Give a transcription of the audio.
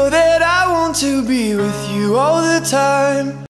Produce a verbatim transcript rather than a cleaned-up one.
know that I want to be with you all the time.